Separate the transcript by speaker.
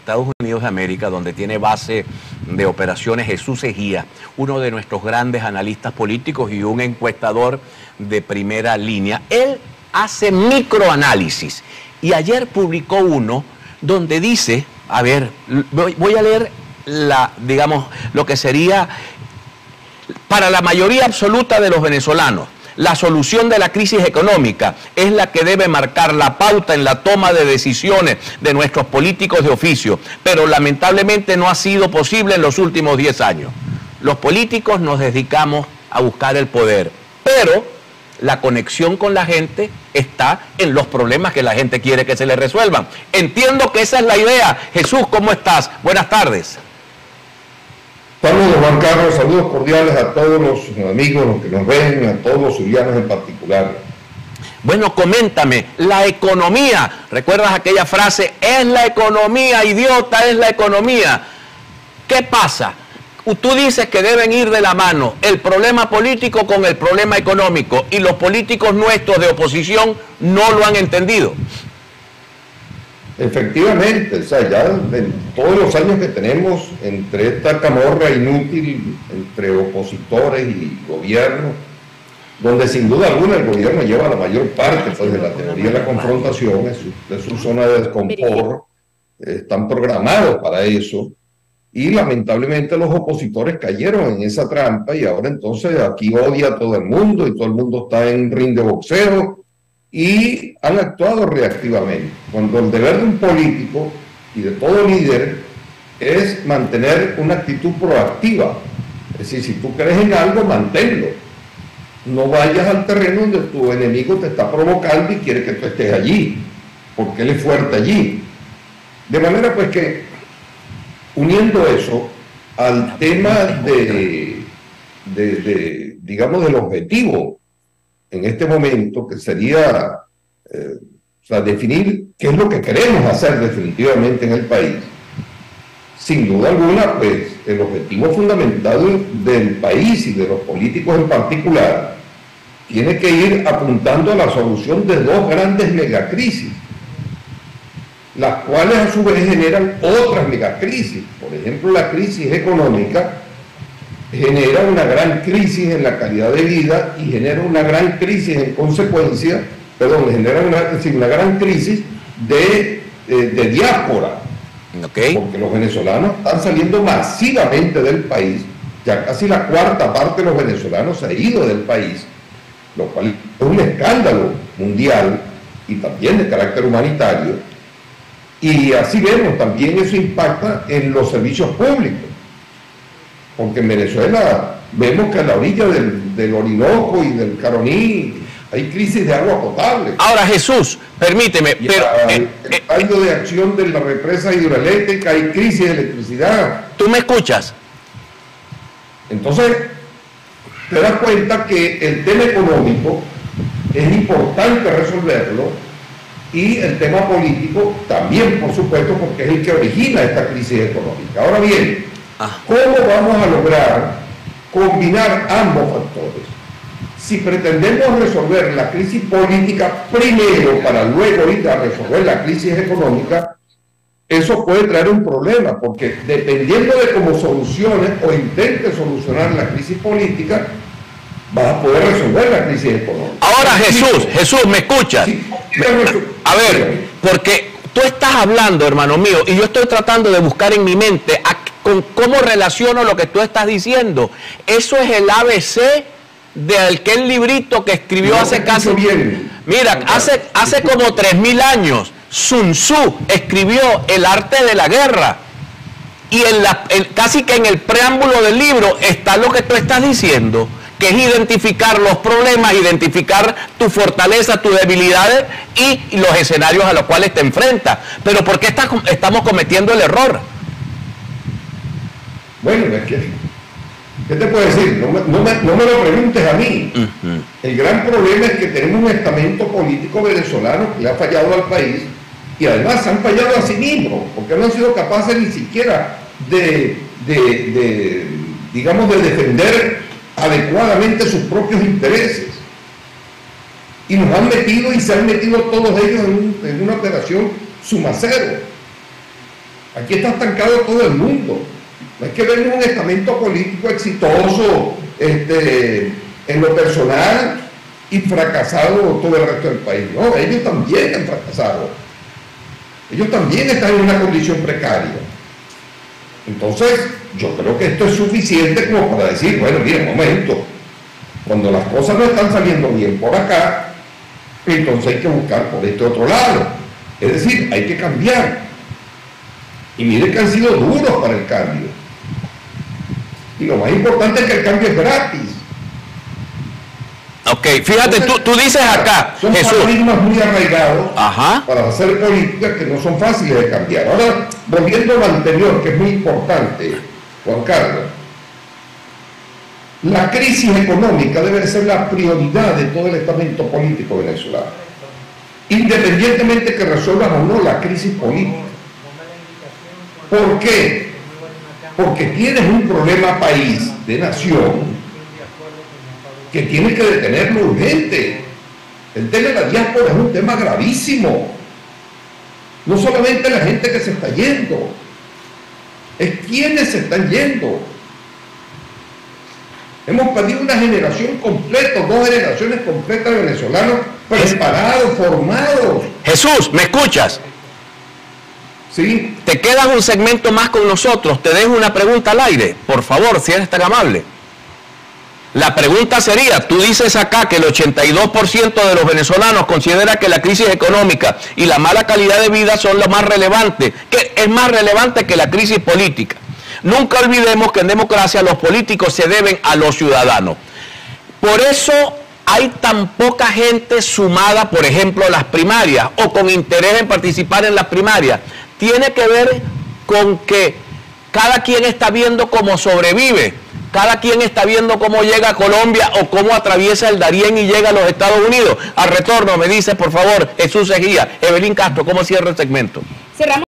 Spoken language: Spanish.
Speaker 1: Estados Unidos de América, donde tiene base de operaciones Jesús Egía, uno de nuestros grandes analistas políticos y un encuestador de primera línea. Él hace microanálisis y ayer publicó uno donde dice, a ver, voy a leer digamos, lo que sería para la mayoría absoluta de los venezolanos. La solución de la crisis económica es la que debe marcar la pauta en la toma de decisiones de nuestros políticos de oficio, pero lamentablemente no ha sido posible en los últimos 10 años. Los políticos nos dedicamos a buscar el poder, pero la conexión con la gente está en los problemas que la gente quiere que se le resuelvan. Entiendo que esa es la idea. Jesús, ¿cómo estás? Buenas tardes.
Speaker 2: Saludos, Juan Carlos, saludos cordiales a todos los amigos, los que nos ven, a todos los zulianos en particular.
Speaker 1: Bueno, coméntame, la economía, ¿recuerdas aquella frase? Es la economía, idiota, es la economía. ¿Qué pasa? Tú dices que deben ir de la mano el problema político con el problema económico y los políticos nuestros de oposición no lo han entendido.
Speaker 2: Efectivamente, o sea, ya en todos los años que tenemos entre esta camorra inútil entre opositores y gobierno, donde sin duda alguna el gobierno lleva la mayor parte pues, de la teoría de la confrontación, de su zona de desconfort, están programados para eso, y lamentablemente los opositores cayeron en esa trampa y ahora entonces aquí odia a todo el mundo y todo el mundo está en ring de boxeo, y han actuado reactivamente, cuando el deber de un político y de todo líder es mantener una actitud proactiva. Es decir, si tú crees en algo, manténlo. No vayas al terreno donde tu enemigo te está provocando y quiere que tú estés allí, porque él es fuerte allí. De manera pues que, uniendo eso al tema digamos, del objetivo, en este momento, que sería o sea, definir qué es lo que queremos hacer definitivamente en el país. Sin duda alguna, pues, el objetivo fundamental del país y de los políticos en particular tiene que ir apuntando a la solución de dos grandes megacrisis, las cuales a su vez generan otras megacrisis. Por ejemplo, la crisis económica genera una gran crisis en la calidad de vida y genera una gran crisis en consecuencia, genera una gran crisis de diáspora.
Speaker 1: Okay.
Speaker 2: Porque los venezolanos están saliendo masivamente del país, ya casi la cuarta parte de los venezolanos se ha ido del país, lo cual es un escándalo mundial y también de carácter humanitario, y así vemos, también eso impacta en los servicios públicos. Porque en Venezuela vemos que a la orilla del Orinoco y del Caroní hay crisis de agua potable.
Speaker 1: Ahora, Jesús, permíteme, pero...
Speaker 2: el fallo de acción de la represa hidroeléctrica, hay crisis de electricidad.
Speaker 1: ¿Tú me escuchas?
Speaker 2: Entonces, te das cuenta que el tema económico es importante resolverlo y el tema político también, por supuesto, porque es el que origina esta crisis económica. Ahora bien, ¿cómo vamos a lograr combinar ambos factores? Si pretendemos resolver la crisis política primero para luego ir a resolver la crisis económica, eso puede traer un problema, porque dependiendo de cómo soluciones o intentes solucionar la crisis política, vas a poder resolver la crisis económica.
Speaker 1: Ahora, Jesús, ¿me escuchas?
Speaker 2: Sí,
Speaker 1: a ver, porque tú estás hablando, hermano mío, y yo estoy tratando de buscar en mi mente con cómo relaciono lo que tú estás diciendo. Eso es el ABC de aquel librito que escribió hace casi... Mira, hace como 3000 años, Sun Tzu escribió El arte de la guerra. Y casi que en el preámbulo del libro está lo que tú estás diciendo, que es identificar los problemas, identificar tu fortaleza, tus debilidades y los escenarios a los cuales te enfrentas. Pero ¿por qué estamos cometiendo el error?
Speaker 2: Bueno, es que, ¿qué te puedo decir? No me lo preguntes a mí. El gran problema es que tenemos un estamento político venezolano que le ha fallado al país y además han fallado a sí mismos, porque no han sido capaces ni siquiera de defender adecuadamente sus propios intereses. Y nos han metido y se han metido todos ellos en una operación suma cero. Aquí está estancado todo el mundo. No es que vemos un estamento político exitoso en lo personal y fracasado todo el resto del país. No, ellos también han fracasado. Ellos también están en una condición precaria. Entonces, yo creo que esto es suficiente como para decir, bueno, mira, un momento, cuando las cosas no están saliendo bien por acá, entonces hay que buscar por este otro lado. Es decir, hay que cambiar. Y miren que han sido duros para el cambio. Y lo más importante es que el cambio es gratis.
Speaker 1: Ok, fíjate, tú dices acá,
Speaker 2: son
Speaker 1: Jesús,
Speaker 2: paradigmas muy arraigados
Speaker 1: ajá,
Speaker 2: para hacer políticas que no son fáciles de cambiar. Ahora, volviendo a lo anterior, que es muy importante, Juan Carlos, la crisis económica debe ser la prioridad de todo el estamento político venezolano, independientemente que resuelvan o no la crisis política. ¿Por qué? Porque tienes un problema país, de nación, que tienes que detenerlo urgente. El tema de la diáspora es un tema gravísimo. No solamente la gente que se está yendo, es quienes se están yendo. Hemos perdido una generación completa, 2 generaciones completas de venezolanos preparados, formados.
Speaker 1: Jesús, ¿me escuchas?
Speaker 2: ¿Sí?
Speaker 1: Te quedas un segmento más con nosotros, te dejo una pregunta al aire, por favor, si eres tan amable. La pregunta sería, tú dices acá que el 82% de los venezolanos considera que la crisis económica y la mala calidad de vida son lo más relevante, que es más relevante que la crisis política. Nunca olvidemos que en democracia los políticos se deben a los ciudadanos. Por eso hay tan poca gente sumada, por ejemplo, a las primarias o con interés en participar en las primarias. Tiene que ver con que cada quien está viendo cómo sobrevive. Cada quien está viendo cómo llega a Colombia o cómo atraviesa el Darién y llega a los Estados Unidos. Al retorno me dice, por favor, Jesús Egía, Evelyn Castro, ¿cómo cierra el segmento?
Speaker 3: Cerramos